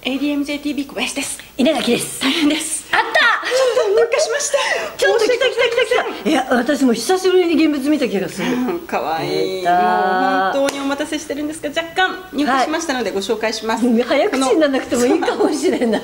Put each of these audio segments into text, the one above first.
ADMJTV 小林です。 稲垣です。 大変です。 あった。 ちょっと入荷しました。 ちょっと来た。いや、私も久しぶりに現物見た気がする。 可愛い。もう本当にお待たせしてるんですが、若干入荷しましたのでご紹介します。 早口にならなくてもいいかもしれない。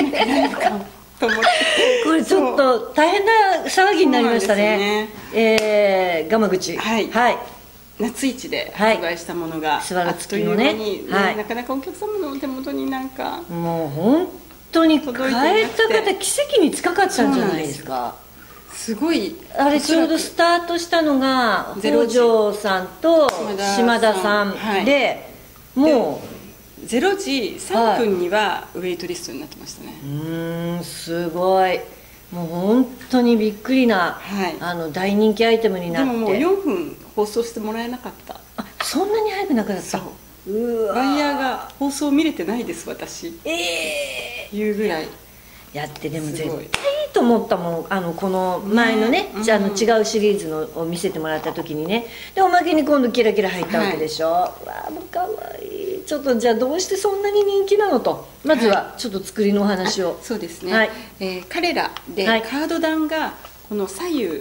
これちょっと大変な騒ぎになりましたね。ガマ口。はい。 夏市で発売したものがあっという間になかなかお客様の手元になんかもう本当に変えた方奇跡に近かったんじゃないですか。 すごいあれちょうどスタートしたのが北条さんと島田さんで、もう0時3分にはウェイトリストになってましたね。 すごい、もう本当にびっくりな、大人気アイテムになって。でももう4分放送してもらえなかった。 あ、そんなに早くなくなった。 バイヤーが放送見れてないです私、いうぐらいやって。でも絶対いいと思ったもん。この前のね、違うシリーズのを見せてもらった時にね。でおまけに今度キラキラ入ったわけでしょ。わあもうかわいい。ちょっとじゃあどうしてそんなに人気なのと、まずはちょっと作りのお話を。 そうですね、彼らでカード段がこの左右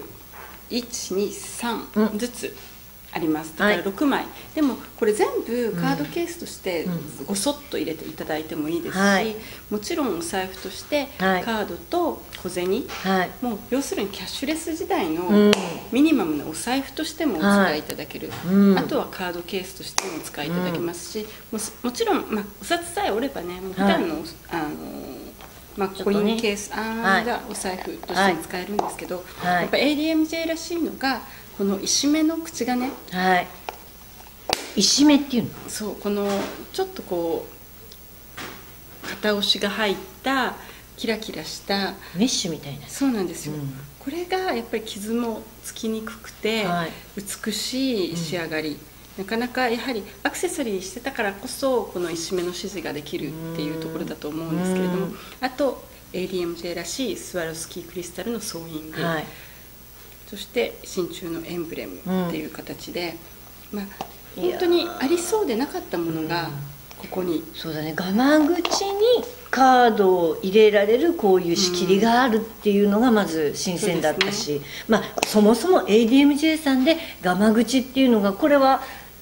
123ずつあります。だから6枚、でもこれ全部カードケースとしてごそっと入れていただいてもいいですし、もちろんお財布としてカードと小銭、もう要するにキャッシュレス時代のミニマムなお財布としてもお使いいただける、あとはカードケースとしてもお使いいただけますし、もちろん、お札さえ折ればね、もう普段のコインケースがお財布としても使えるんですけど、やっぱ ADMJ らしいのがこの石目の口がね、 石目っていうの、 そう、このちょっとこう片押しが入ったキラキラしたメッシュみたいな。 そうなんですよ、これがやっぱり傷もつきにくくて美しい仕上がり、なかなかやはりアクセサリーしてたからこそこの石目の指示ができるっていうところだと思うんですけれども、あと ADMJ らしいスワロスキークリスタルのソーイング、そして真鍮のエンブレムっていう形で、本当にありそうでなかったものがここに。 そうだね、ガマ口にカードを入れられるこういう仕切りがあるっていうのがまず新鮮だったし、そもそも ADMJ さんでガマ口っていうのが、これは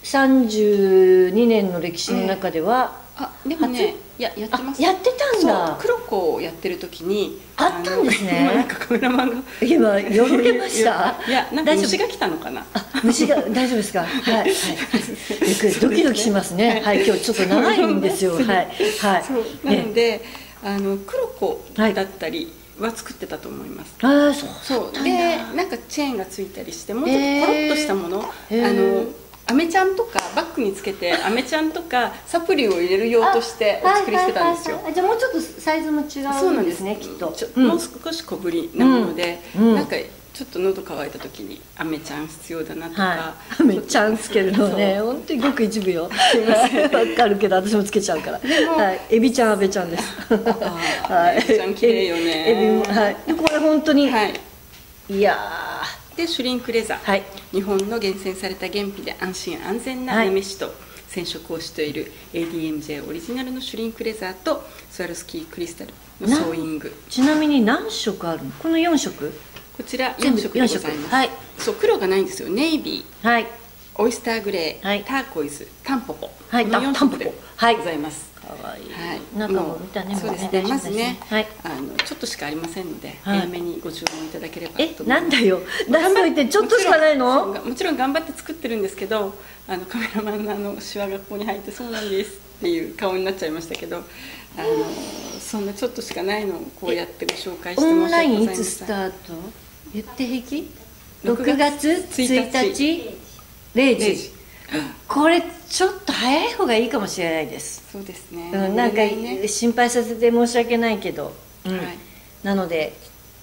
32年の歴史の中ではでもね、やってます。 やってたんだ。 黒子をやってる時にあったんですね。 なんかカメラマンが今よろけました。 いや、なんか虫が来たのかな。 虫が大丈夫ですか。ドキドキしますね。今日ちょっと長いんですよ。なので黒子だったりは作ってたと思います。そうで、なんかチェーンがついたりして、もうちょっとコロッとしたもの、アメちゃんとかバッグにつけてアメちゃんとかサプリを入れる用としてお作りしてたんですよ。 じゃあもうちょっとサイズも違うんですね、きっと。 もう少し小ぶりなもので、なんかちょっと喉乾いた時にアメちゃん必要だなとか。 アメちゃんつけるのね、本当にごく一部よ。わかるけど私もつけちゃうから。エビちゃん、アベちゃんです。 エビちゃん綺麗よね。 これ本当に、いやでシュリンクレザー、日本の厳選された原皮で安心安全ななめしと染色をしている ADMJ オリジナルのシュリンクレザーとスワロスキークリスタルのソーイング。 ちなみに何色あるの？この4色？ こちら4色でございます。そう、黒がないんですよ。ネイビー、オイスターグレー、ターコイズ、タンポポ、この4色でございます。 かわいい。中も見たね。 そうですね。まずね、ちょっとしかありませんので、早めにご注文いただければと思います。 なんだよ。出しといてちょっとしかないの？ もちろん頑張って作ってるんですけど、カメラマンのシワがここに入ってそうなんですっていう顔になっちゃいましたけど、そんなちょっとしかないのをこうやってご紹介して申し訳ございません。 オンラインいつスタート？言って平気？6月1日0時。これちょっと早い方がいいかもしれないです。 そうですね。 なんか心配させて申し訳ないけど、なので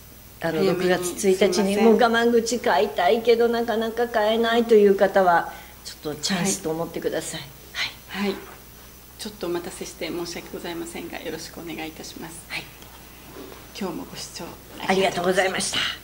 6月1日にもう我慢口買いたいけどなかなか買えないという方はちょっとチャンスと思ってください。 はい。ちょっとお待たせして申し訳ございませんが、よろしくお願いいたします。今日もご視聴ありがとうございました。